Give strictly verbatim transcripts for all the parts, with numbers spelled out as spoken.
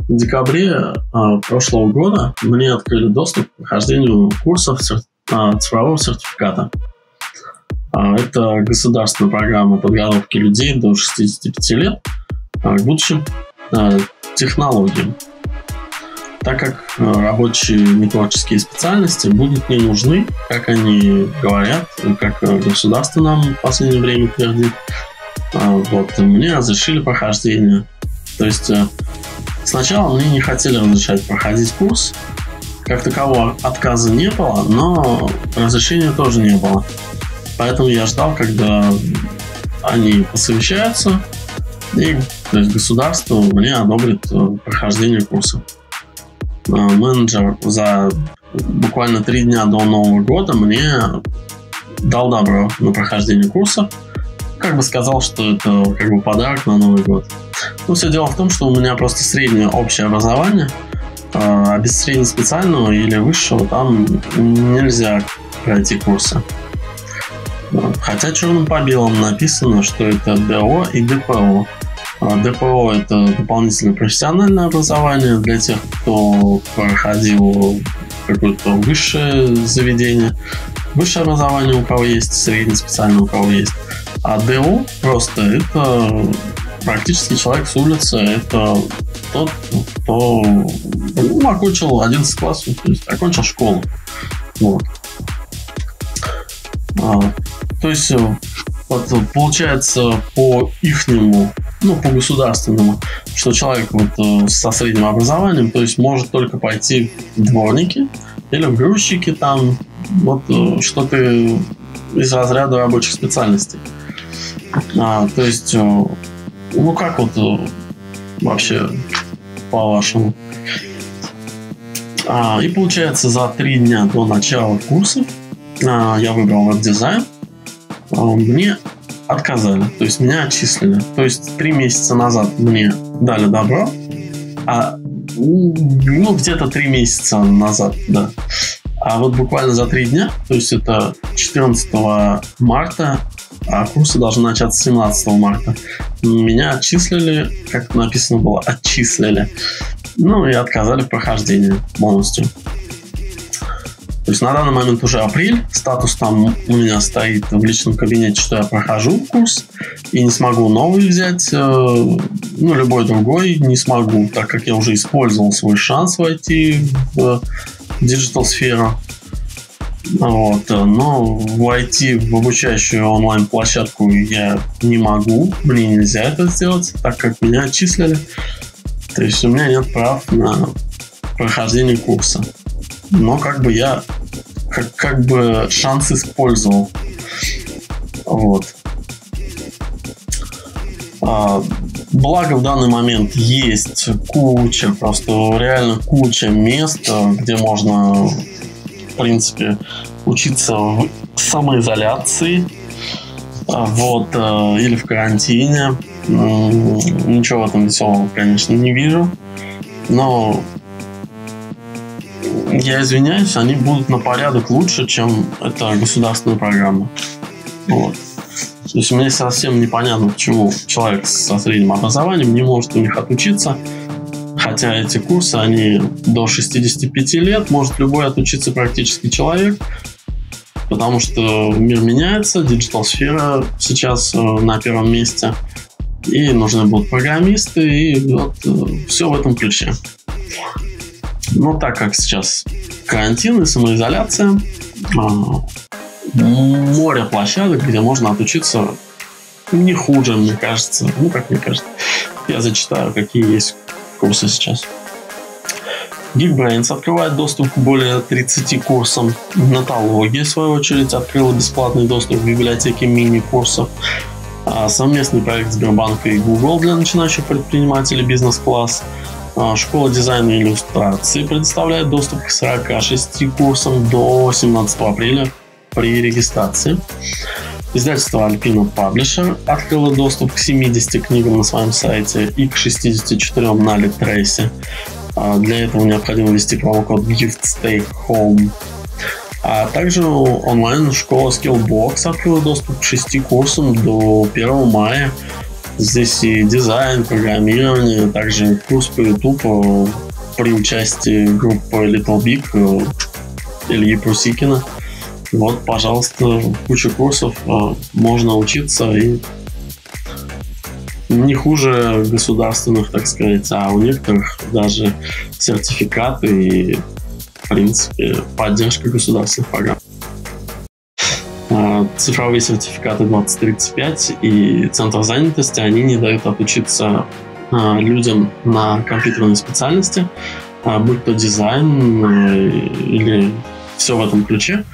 В декабре а, прошлого года мне открыли доступ к прохождению курсов цер... а, цифрового сертификата. А, это государственная программа подготовки людей до шестидесяти пяти лет а, к будущим а, технологиям. Так как а, рабочие нетворческие специальности будут не нужны, как они говорят, как государство нам в последнее время твердит, а, вот, мне разрешили прохождение. То есть сначала мне не хотели разрешать проходить курс. Как такового отказа не было, но разрешения тоже не было. Поэтому я ждал, когда они посовещаются, и то есть государство мне одобрит прохождение курса. Менеджер за буквально три дня до Нового года мне дал добро на прохождение курса. Как бы сказал, что это как бы подарок на Новый год. Но все дело в том, что у меня просто среднее общее образование, а без среднеспециального или высшего там нельзя пройти курсы. Хотя черным по белому написано, что это ДО и ДПО. ДПО – это дополнительное профессиональное образование для тех, кто проходил какое-то высшее заведение. Высшее образование у кого есть, среднеспециальное у кого есть. А ДО просто это практически человек с улицы, это тот, кто ну, окончил одиннадцатый класс, то есть окончил школу. Вот. А, то есть вот, получается по ихнему, ну по государственному, что человек вот со средним образованием, то есть может только пойти в дворники или в грузчики там, вот что-то из разряда рабочих специальностей. А, то есть, ну как вот вообще по-вашему? А, и получается, за три дня до начала курса а, я выбрал веб-дизайн. А, мне отказали, то есть меня отчислили. То есть три месяца назад мне дали добро, а ну где-то три месяца назад, да. А вот буквально за три дня, то есть это четырнадцатого марта, а курсы должны начаться семнадцатого марта, меня отчислили, как написано было, отчислили. Ну и отказали в прохождении полностью. То есть на данный момент уже апрель, статус там у меня стоит в личном кабинете, что я прохожу курс и не смогу новый взять, ну любой другой не смогу, так как я уже использовал свой шанс войти в диджитал-сферу. Вот. Но войти в обучающую онлайн-площадку я не могу, мне нельзя это сделать, так как меня отчислили. То есть у меня нет прав на прохождение курса. Но как бы я как, как бы шанс использовал. Вот. А, благо в данный момент есть куча, просто реально куча мест, где можно в принципе учиться в самоизоляции, вот, или в карантине. Ничего в этом веселого, конечно, не вижу. Но я извиняюсь, они будут на порядок лучше, чем эта государственная программа. Вот. То есть мне совсем непонятно, почему человек со средним образованием не может у них отучиться. Хотя эти курсы, они до шестидесяти пяти лет может любой отучиться практически человек. Потому что мир меняется, диджитал-сфера сейчас на первом месте. И нужны будут программисты, и вот все в этом ключе. Но так как сейчас карантин и самоизоляция, море площадок, где можно отучиться не хуже, мне кажется. Ну, как мне кажется. Я зачитаю, какие есть курсы сейчас. Geekbrains открывает доступ к более тридцати курсам. Натология, в свою очередь, открыла бесплатный доступ к библиотеке мини-курсов. Совместный проект Сбербанка и Google для начинающих предпринимателей бизнес-класс. Школа дизайна и иллюстрации предоставляет доступ к сорока шести курсам до семнадцатого апреля при регистрации. Издательство Alpina Publisher открыло доступ к семидесяти книгам на своем сайте и к шестидесяти четырем на Литресе. Для этого необходимо ввести промокод GIFTSTAYHOME. А также онлайн-школа Skillbox открыла доступ к шести курсам до первого мая. Здесь и дизайн, программирование, также курс по YouTube при участии группы Little Big Ильи Прусикина. Вот, пожалуйста, куча курсов, можно учиться и не хуже государственных, так сказать, а у некоторых даже сертификаты и, в принципе, поддержка государственных программ. Цифровые сертификаты двадцать тридцать пять и Центр занятости, они не дают отучиться людям на компьютерной специальности, будь то дизайн или все в этом ключе.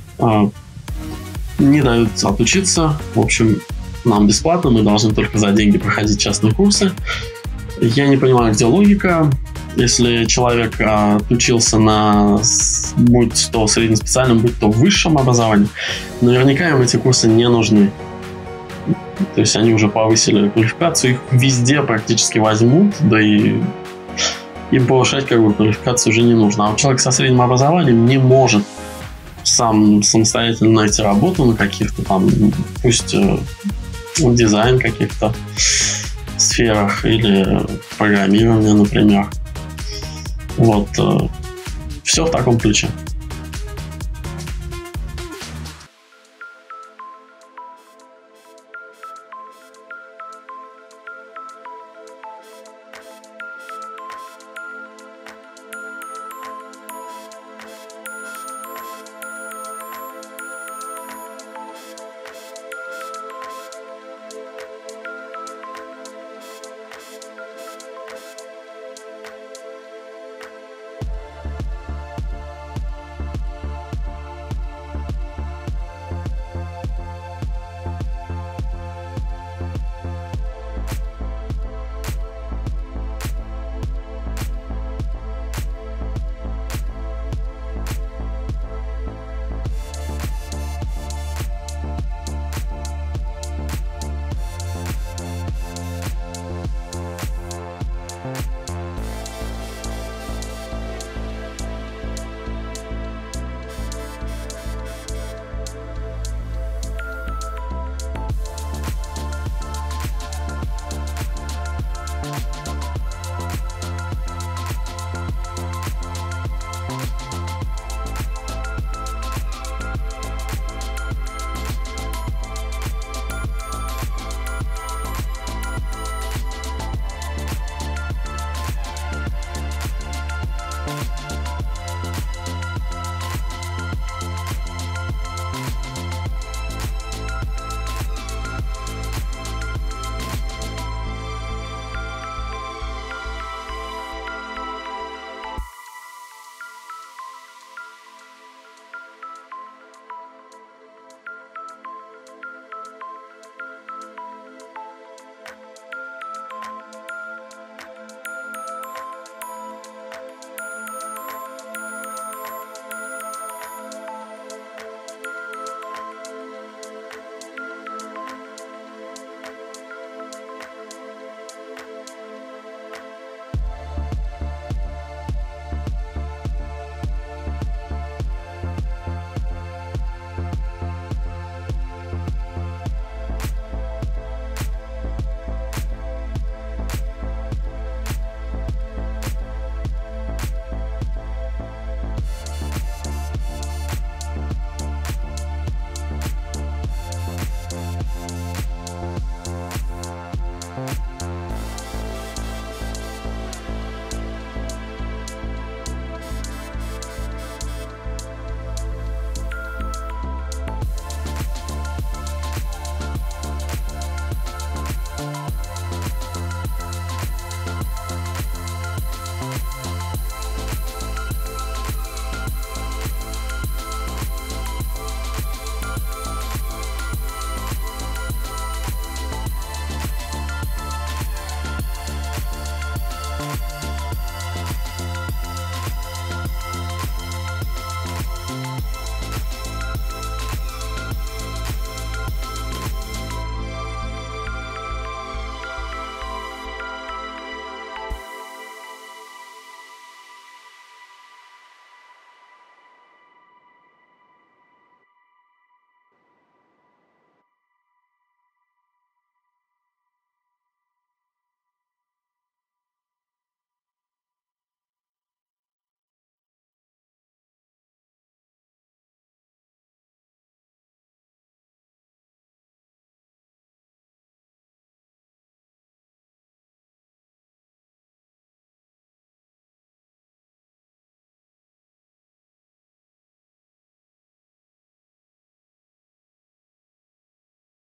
Не дают отучиться. В общем, нам бесплатно, мы должны только за деньги проходить частные курсы. Я не понимаю, где логика. Если человек отучился на, будь то среднеспециальном, будь то высшем образовании, наверняка им эти курсы не нужны. То есть они уже повысили квалификацию, их везде практически возьмут, да и им повышать как бы квалификацию уже не нужно. А вот человек со средним образованием не может сам самостоятельно найти работу на каких-то там, пусть дизайн каких-то сферах или программирование, например. Вот. Все в таком ключе.